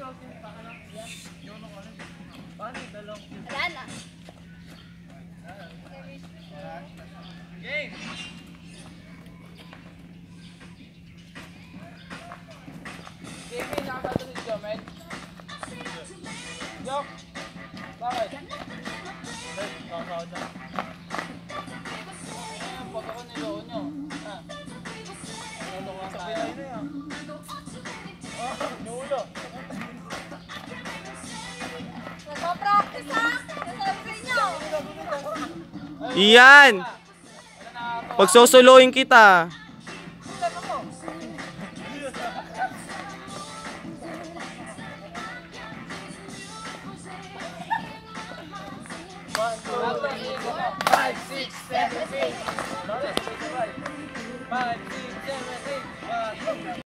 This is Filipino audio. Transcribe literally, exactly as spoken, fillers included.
Wala na. Game! Game, nakakata si Jomel. Jok! Bakit? Bakit? Kakao na. Ang photo ko niloon nyo. Ha? Nilolo ko ang tayo. Sa Pinay na yan. Oh, nulo. Nagpa-practice ha? Nasabi nyo. Iyan! Pagsusuluin kita. Five, six, seven, eight. Five, six, seven, eight.